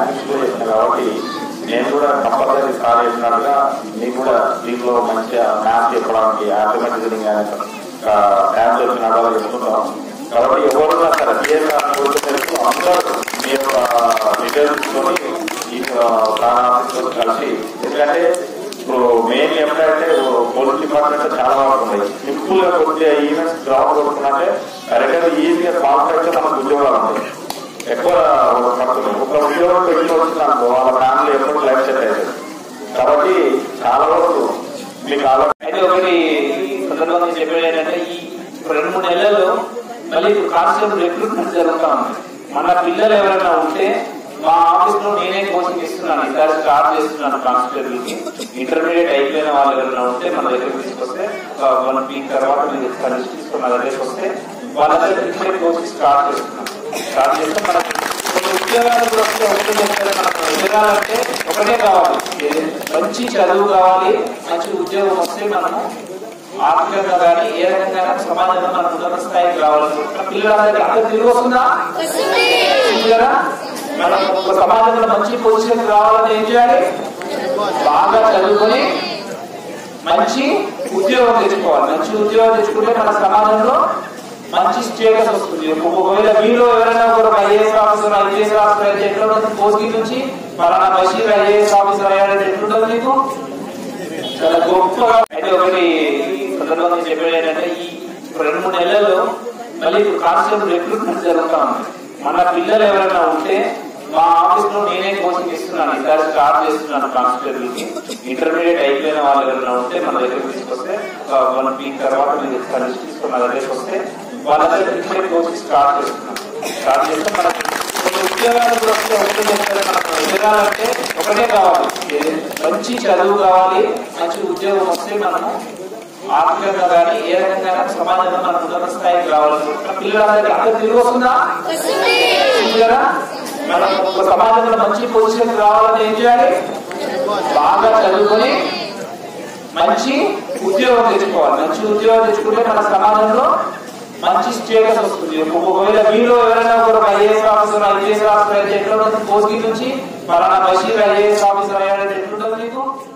Banking చేసిన కాబట్టి నేను కూడా కంపల్సరీ సార్ చేసినట్టుగా మీకు కూడా దీంట్లో మంచిగా మ్యాథ్స్ చెప్పడానికి ఆటోమేటిక్ రీడింగ్ మ్యాథ్స్ చెప్పినట్టుగా చెప్తున్నాం. కాబట్టి ఎవరున్నా సరే తెలుసు అందరూ మీ యొక్క డీటెయిల్స్ తీసుకొని ఈ ప్రాణాలతో కలిసి, ఎందుకంటే ఇప్పుడు మెయిన్ ఎప్పుడంటే పోలీస్ డిపార్ట్మెంట్ చాలా వరకు ఉన్నాయి. సింపుల్ గా కొద్దిగా ఈవెంట్స్ జాబ్ కొడుతున్నట్టే రెగ్యులర్ ఈజీగా కాన్ఫరెన్స్ మనకు ఉద్యోగాలు ఉంటాయి. ఎక్కువ పడుతుంది. ఒక ఉద్యోగం పెట్టి వచ్చిందనుకో వాళ్ళ ఫ్యామిలీ ఎప్పుడు లైఫ్ సెట్ అవుతుంది. కాబట్టి చాలా వరకు మీకు అయితే ఒకటి సందర్భంగా చెప్పేది ఏంటంటే ఈ 2-3 నెలల్లో మళ్ళీ కానిస్టేబుల్ రిక్రూట్మెంట్ జరుగుతా ఉంది. మన పిల్లలు ఎవరైనా ఉంటే మా ఆఫీస్ లో నేనే కోచింగ్ ఇస్తున్నాను, ఈసారి స్టార్ట్ చేస్తున్నాను కానిస్టేబుల్ కి. ఇంటర్మీడియట్ అయిపోయిన వాళ్ళు ఎవరైనా ఉంటే మన దగ్గర తీసుకొస్తే 1 వీక్ తర్వాత మీరు తీసుకున్న దగ్గరికి వస్తే వాళ్ళ దగ్గర కోచింగ్ స్టార్ట్ చేస్తున్నాం. స్టార్ట్ చేస్తే మనకి ఉద్యోగాలు కూడా వస్తే ఒకటే చెప్తారు. మనకు ఉద్యోగాలంటే ఒకటే కావాలి, మంచి చదువు కావాలి, మంచి ఉద్యోగం వస్తే మనము ఆర్థికంగా కానీ ఏ రకంగా సమాజంలో మన ఉన్నత స్థాయికి రావాలనుకుంటున్న పిల్లలందరికీ అందరూ తిరిగి వస్తుందా? మనం ఒక సమాజంలో మంచి పొజిషన్ రావాలని ఏం చేయాలి? బాగా చదువుకొని మంచి ఉద్యోగం తెచ్చుకోవాలి. మంచి ఉద్యోగం తెచ్చుకుంటే మన సమాజంలో మంచి స్టేటస్ వస్తుంది. ఒకవేళ మీలో ఎవరైనా కూడా ఐఏఎస్ ఆఫీసర్ ఐఏఎస్ ఆఫీసర్ అయితే ఎట్లా ఉంటుంది? పోస్టింగ్ నుంచి పలానా బషీర్ ఐఏఎస్ ఆఫీసర్ అయ్యాడంటే ఎట్లుంటుంది మీకు? చాలా గొప్పగా. అయితే ఒకటి సందర్భంగా చెప్పేది ఏంటంటే ఈ 2-3 నెలల్లో మళ్ళీ కానిస్టేబుల్ రిక్రూట్మెంట్ జరుగుతా ఉంది. మన పిల్లలు ఎవరైనా ఉంటే మా ఆఫీస్ లో నేనే కోచింగ్ ఇస్తున్నాను, ఈసారి స్టార్ట్ చేస్తున్నాను కానిస్టేబుల్ కి. ఇంటర్మీడియట్ అయిపోయిన వాళ్ళు ఎవరైనా ఉంటే మన దగ్గర తీసుకొస్తే 1 వీక్ తర్వాత మీరు తీసుకున్న దగ్గరికి వస్తే వాళ్ళ దగ్గర కోచింగ్ స్టార్ట్ చేస్తున్నాం. స్టార్ట్ చేస్తే మనకి ఉద్యోగాలు కూడా వస్తే ఒకటే చెప్తారు. మనకు ఉద్యోగాలంటే ఒకటే కావాలి, మంచి చదువు కావాలి, మంచి ఉద్యోగం వస్తే మనము ఆర్థికంగా కానీ ఏ రకంగా సమాజంలో మన ఉన్నత స్థాయికి రావాలనుకుంటున్న పిల్లలందరికీ అందరూ తిరిగి వస్తుందా? మనం ఒక సమాజంలో మంచి పొజిషన్ రావాలని ఏం చేయాలి? బాగా చదువుకొని మంచి ఉద్యోగం తెచ్చుకోవాలి. మంచి ఉద్యోగం తెచ్చుకుంటే మన సమాజంలో మంచి స్టేటస్ వస్తుంది. ఒకవేళ మీలో ఎవరైనా కూడా ఐఏఎస్ ఆఫీసర్ ఐఏఎస్ ఆఫీసర్ అయితే ఎట్లా ఉంటుంది? పోస్టింగ్ నుంచి పలానా బషీర్ ఐఏఎస్ ఆఫీసర్ అయ్యాడంటే ఎట్లుంటుంది మీకు?